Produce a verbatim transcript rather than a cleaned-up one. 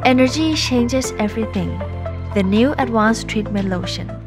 Energy changes everything. The new Advanced Treatment Lotion